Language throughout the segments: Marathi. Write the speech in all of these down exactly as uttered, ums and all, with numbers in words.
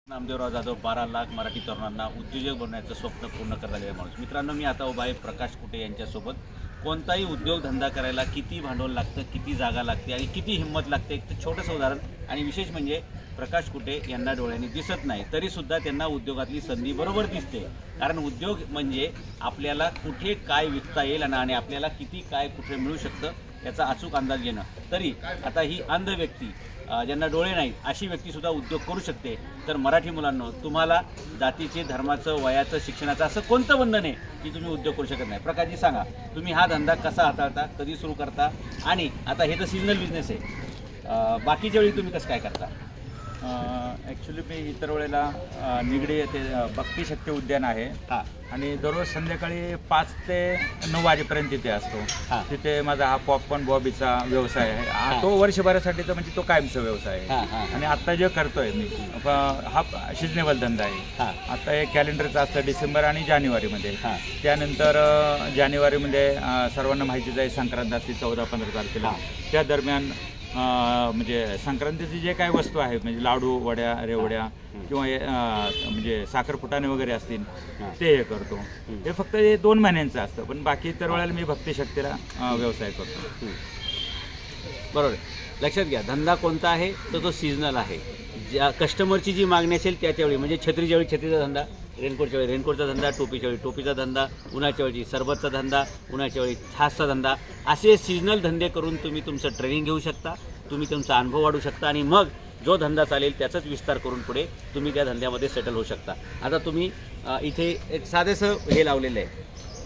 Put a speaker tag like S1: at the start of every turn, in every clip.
S1: नामदेवराव जाधव बारा लाख मराठी तरुणांना उद्योजक बनण्याचं स्वप्न पूर्ण करणारा माणूस। मित्रांनो, मी आता उभा आहे प्रकाश कुटे यांच्यासोबत। कोणताही उद्योगधंदा करायला किती भांडवल लागतं, किती जागा लागते आणि किती हिंमत लागते, एक छोटंसं उदाहरण। आणि विशेष म्हणजे प्रकाश कुटे यांना डोळ्यांनी दिसत नाही तरीसुद्धा त्यांना उद्योगातली संधी बरोबर दिसते। कारण उद्योग म्हणजे आपल्याला कुठे काय विकता येईल आणि आपल्याला किती काय कुठे मिळू शकतं याचा अचूक अंदाज घेणं। तरी आता ही अंध व्यक्ती, ज्यांना डोळे नाहीत, अशी व्यक्तीसुद्धा उद्योग करू शकते। तर मराठी मुलांनो, तुम्हाला जातीचे, धर्माचं, वयाचं, शिक्षणाचं असं कोणतं बंधन आहे की तुम्ही उद्योग करू शकत नाही? प्रकाशजी सांगा, तुम्ही हा धंदा कसा हाताळता, कधी सुरू करता? आणि आता हे तर सीजनल बिझनेस आहे, बाकीच्या वेळी तुम्ही कसं काय करता?
S2: ॲक्च्युली मी इतर वेळेला निगडी येथे भक्ती शक्ती उद्यान आहे
S1: हां,
S2: आणि दररोज संध्याकाळी पाच ते नऊ वाजेपर्यंत तिथे असतो। तिथे माझा हा पॉपकॉर्न बॉबीचा व्यवसाय आहे, तो वर्षभरासाठी तर म्हणजे तो कायमचा व्यवसाय आहे। आणि आता जे करतोय मी हा सिजनेबल धंदा आहे। आता हे कॅलेंडरचं असतं डिसेंबर आणि जानेवारीमध्ये। त्यानंतर जानेवारीमध्ये सर्वांना माहितीच आहे संक्रांत असते चौदा पंधरा तारखेला। त्या दरम्यान म्हणजे संक्रांतीची जे काही वस्तू आहेत म्हणजे लाडू, वड्या, रेवड्या किंवा म्हणजे साखरपुटाणे वगैरे असतील ते हे करतो। हे फक्त हे दोन महिन्यांचं असतं, पण बाकी इतर वेळेला मी भक्ती शक्तीला व्यवसाय करतो।
S1: बरोबर, लक्षात घ्या, धंदा कोणता आहे तर तो सीजनल आहे। ज्या कस्टमरची जी मागणी असेल त्या त्यावेळी, म्हणजे छत्रीच्या वेळी छत्रीचा धंदा, रेनकोटच्या वेळी रेनकोटचा धंदा, टोपीच्या वेळी टोपीचा धंदा, उन्हाच्या वेळी सरबतचा धंदा, उन्हाच्या वेळी छासचा धंदा, असे सीजनल धंदे करून तुम्ही तुमचं ट्रेनिंग घेऊ शकता, तुम्ही तुमचा अनुभव वाढू शकता आणि मग जो धंदा चालेल त्याचाच विस्तार करून पुढे तुम्ही त्या धंद्यामध्ये सेटल होऊ शकता। आता तुम्ही इथे एक साधेसं हे लावलेलं आहे,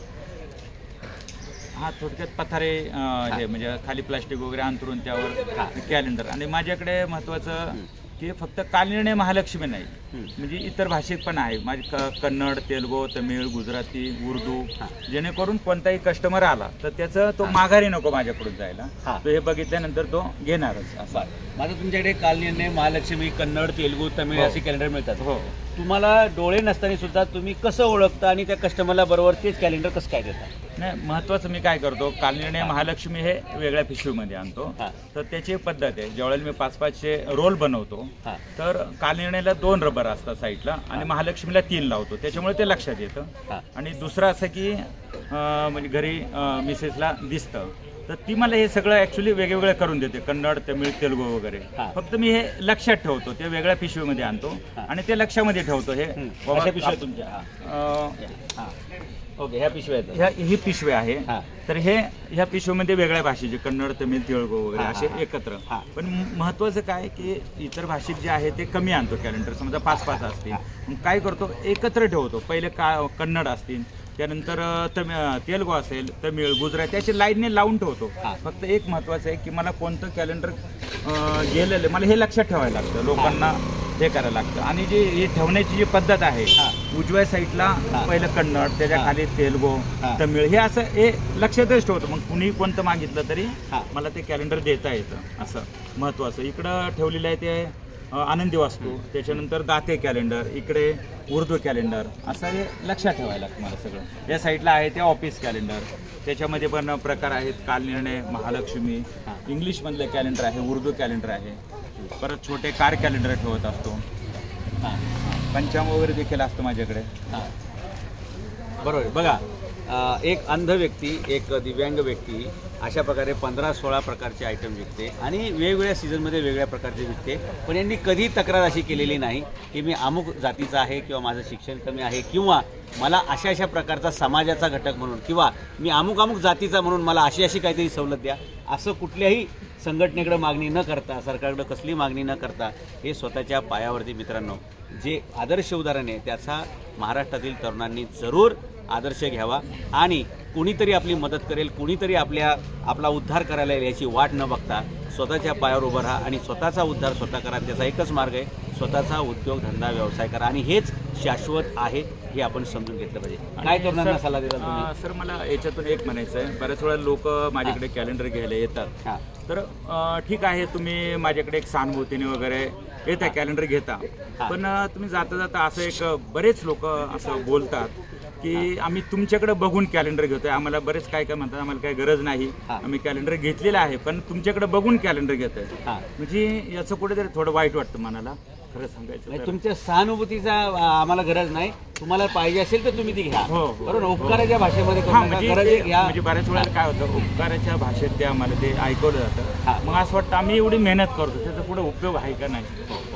S2: हा थोडक्यात पथारे हे म्हणजे खाली प्लास्टिक वगैरे अंतरून त्यावर कॅलेंडर। आणि माझ्याकडे महत्त्वाचं की फक्त कालनिर्णय महालक्ष्मी नाही, म्हणजे इतर भाषेत पण आहे माझी, कन्नड, तेलुगू, तमिळ, गुजराती, उर्दू, जेणेकरून कोणताही कस्टमर आला तर त्याचं तो माघारी नको माझ्याकडून जायला, तो हे बघितल्यानंतर तो घेणारच असा।
S1: माझं तुमच्याकडे कालनिर्णय महालक्ष्मी, कन्नड, तेलुगू, तमिळ असे कॅलेंडर मिळतात।
S2: हो,
S1: तुम्हाला डोळे नसताना सुद्धा तुम्ही कसं ओळखता आणि त्या कस्टमरला बरोबर तेच कॅलेंडर कसं काय देता?
S2: नाही, महत्त्वाचं मी काय करतो, कालनिर्णय महालक्ष्मी हे वेगळ्या पिशवीमध्ये आणतो, तर त्याची पद्धत आहे, ज्यावेळेला मी पाच पाचशे रोल बनवतो तर कालनिर्णयला दोन रबर असतात साईडला आणि महालक्ष्मीला तीन लावतो, त्याच्यामुळे ते लक्षात येतं। आणि दुसरं असं की म्हणजे घरी मिसेसला दिसतं तर ती मला हे सगळं ॲक्च्युली वेगवेगळं करून देते, कन्नड, तमिळ, तेलुगू वगैरे। फक्त मी हे लक्षात ठेवतो, ते वेगळ्या पिशवीमध्ये आणतो आणि ते लक्षामध्ये ठेवतो। हे
S1: पिशव्या तुमच्या ओके, ह्या पिशव्या
S2: ह्या ही पिशव्या आहे, तर हे ह्या पिशवीमध्ये वेगळ्या भाषेचे कन्नड, तमिळ, तेलुगू वगैरे असे एकत्र। पण महत्त्वाचं काय की इतर भाषिक जे आहे ते कमी आणतो कॅलेंडर, समजा पाच पाच असतील, मग काय करतो एकत्र ठेवतो। पहिले का कन्नड असतील, त्यानंतर तमिळ, तेलुगू असेल, तमिळ, गुजराती अशी लाईनने लावून ठेवतो। फक्त एक महत्त्वाचं आहे की मला कोणतं कॅलेंडर गेलेलं मला हे लक्षात ठेवायला लागतं, लोकांना हे करायला लागतं। आणि जी ही ठेवण्याची जी पद्धत आहे, उजव्या साईडला पहिलं कन्नड, त्याच्या खाली तेलुगू, तमिळ, हे असं हे लक्षातच ठेवतो। मग कुणी कोणतं मागितलं तरी मला ते कॅलेंडर देता येतं, असं महत्त्वाचं। इकडं ठेवलेलं आहे ते आनंदी वास्तू, त्याच्यानंतर दाते कॅलेंडर, इकडे उर्दू कॅलेंडर, असं हे लक्षात ठेवायला लागतं मला सगळं। या साईडला आहे ते ऑफिस कॅलेंडर, त्याच्यामध्ये पण प्रकार आहेत, कालनिर्णय, महालक्ष्मी, इंग्लिशमधलं कॅलेंडर आहे, उर्दू कॅलेंडर आहे, परत छोटे कार कॅलेंडर ठेवत असतो, पंचांग वगैरे देखील असतं माझ्याकडे।
S1: बरोबर, बघा, एक अंध व्यक्ती, एक दिव्यांग व्यक्ती अशा प्रकारे पंधरा सोळा प्रकारचे आयटम विकते आणि वेगवेगळ्या सीझनमध्ये वेगळ्या प्रकारचे विकते। पण यांनी कधी तक्रार अशी केलेली नाही की मी अमुक जातीचा आहे किंवा माझं शिक्षण कमी आहे किंवा मला अशा अशा प्रकारचा समाजाचा घटक म्हणून किंवा मी अमुक अमुक जातीचा म्हणून मला अशी अशी काहीतरी सवलत द्या, असं कुठल्याही संघटनेकडे मागणी न करता, सरकारकडे कसली मागणी न करता हे स्वतःच्या पायावरती मित्रांनो जे आदर्श उदाहरण आहे त्याचा महाराष्ट्रातील तरुणांनी जरूर आदर्श घ्यावा आणि कोणीतरी आपली मदत करेल, कोणीतरी आपल्या आपला उद्धार करायला येईल याची वाट न बघता स्वतःच्या पायावर उभं राहा आणि स्वतःचा उद्धार स्वतः करा। त्याचा एकच मार्ग आहे, स्वतःचा उद्योगधंदा व्यवसाय करा आणि हेच शाश्वत आहे हे आपण समजून घेतलं पाहिजे। काय तरुणांना सल्ला देता तुम्ही?
S2: सर, मला याच्यातून एक म्हणायचं आहे, बऱ्याच वेळा लोक माझ्याकडे कॅलेंडर घ्यायला येतात, तर ठीक आहे तुम्ही माझ्याकडे एक सहानुभूतीने वगैरे येता कॅलेंडर घेता, पण तुम्ही जाता जाता असं एक बरेच लोक असं बोलतात की आम्ही तुमच्याकडे बघून कॅलेंडर घेतोय. आम्हाला बरेच काय काय म्हणतात आम्हाला काही गरज नाही, आम्ही कॅलेंडर घेतलेलं आहे पण तुमच्याकडे बघून कॅलेंडर घेतोय. म्हणजे याचं कुठेतरी थोडं वाईट वाटतं मनाला खरं सांगायचं.
S1: तुमच्या सहानुभूतीचा आम्हाला गरज नाही, तुम्हाला पाहिजे असेल तर तुम्ही ती घ्या. बरोबर, उपकाराच्या भाषेमध्ये
S2: म्हणजे बऱ्याच वेळेला काय होतं उपकाराच्या भाषेत ते आम्हाला ते ऐकवलं जातं. मग असं वाटतं आम्ही एवढी मेहनत करतो त्याचा पुढे उपयोग आहे का नाही.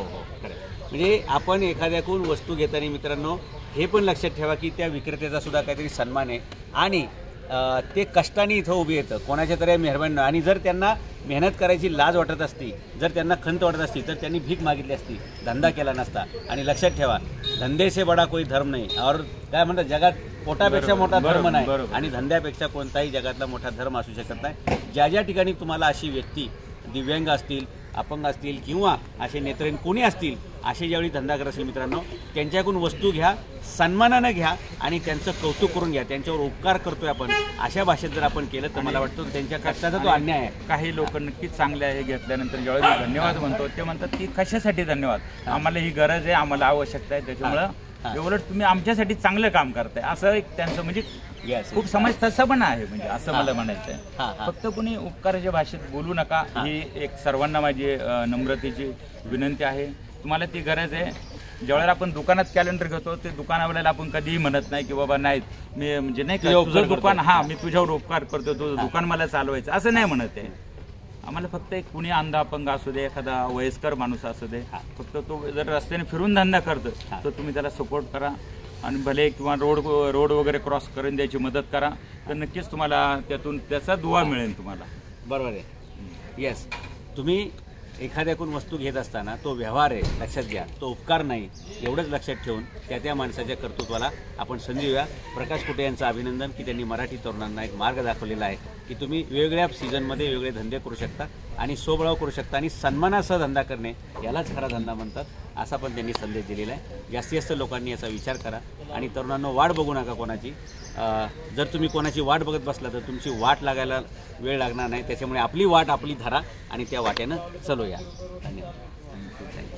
S1: म्हणजे आपण एखाद्याकडून वस्तू घेताना मित्रांनो हे पण लक्षात ठेवा की त्या विक्रेत्याचा सुद्धा काहीतरी सन्मान आहे आणि ते कष्टाने इथं उभी येतं, कोणाच्या तरी मेहरबानी. आणि जर त्यांना मेहनत करायची लाज वाटत असती, जर त्यांना खंत वाटत असती तर त्यांनी भीक मागितली असती, धंदा केला नसता. आणि लक्षात ठेवा धंदे से बडा कोई धर्म नाही, और काय म्हणतात जगात पोटापेक्षा मोठा धर्म नाही आणि धंद्यापेक्षा कोणताही जगातला मोठा धर्म असू शकत नाही. ज्या ज्या ठिकाणी तुम्हाला अशी व्यक्ती दिव्यांग असतील, अपंग असतील किंवा असे नेत्रहीन कोणी असतील असे ज्यावेळी धंदा करत असेल मित्रांनो त्यांच्याकडून वस्तू घ्या, सन्मानानं घ्या आणि त्यांचं कौतुक करून घ्या. त्यांच्यावर उपकार करतोय आपण अशा भाषेत जर आपण केलं तर मला वाटतं त्यांच्या कष्टाचा तो अन्याय आहे.
S2: काही लोक नक्कीच चांगले आहे घेतल्यानंतर ज्यावेळी धन्यवाद म्हणतो ते म्हणतात की कशासाठी धन्यवाद, आम्हाला ही गरज आहे, आम्हाला आवश्यकता आहे, त्याच्यामुळं एवढं तुम्ही आमच्यासाठी चांगलं काम करताय असं एक त्यांचं म्हणजे खूप समज तसं पण आहे. म्हणजे असं मला म्हणायचं आहे. फक्त कोणी उपकाराच्या भाषेत बोलू नका ही एक सर्वांना माझी नम्रतेची विनंती आहे. तुम्हाला ती गरज आहे. ज्यावेळेला आपण दुकानात कॅलेंडर घेतो ते दुकानावाल्याला आपण कधीही म्हणत नाही की बाबा नाही मी म्हणजे नाही का तुझं दुकान हा मी तुझ्यावर उपकार करतो, तुझं दुकान मला चालवायचं असं नाही म्हणत आहे. आम्हाला फक्त एक कुणी अंधा अपंग असू दे, एखादा वयस्कर माणूस असू दे, फक्त तो जर रस्त्याने फिरून धंदा करतो तर तुम्ही त्याला सपोर्ट करा आणि भले किंवा रोड रोड वगैरे क्रॉस करून द्यायची मदत करा तर नक्कीच तुम्हाला त्यातून त्याचा दुवा मिळेल तुम्हाला.
S1: बरोबर आहे. येस, तुम्ही एखाद्याकडून वस्तू घेत असताना तो व्यवहार आहे लक्षात घ्या, तो उपकार नाही. एवढंच लक्षात ठेवून त्या त्या माणसाच्या कर्तृत्वाला आपण संजीवूया. प्रकाश कुटे यांचं अभिनंदन की त्यांनी मराठी तरुणांना एक मार्ग दाखवलेला आहे की तुम्ही वेगवेगळ्या सीझनमध्ये वेगळे धंदे करू शकता आणि सोबळाव करू शकता आणि सन्मानासह धंदा करणे यालाच खरा धंदा म्हणतात असा पण त्यांनी संदेश दिलेला आहे. जास्तीत जास्त लोकांनी याचा विचार करा आणि तरुणांनो वाट बघू नका कोणाची. जर तुम्ही कोणाची वाट बघत बसला तर तुमची वाट लागायला वेळ लागणार नाही. त्याच्यामुळे आपली वाट आपली धरा आणि त्या वाट्यानं चलूया. धन्यवाद.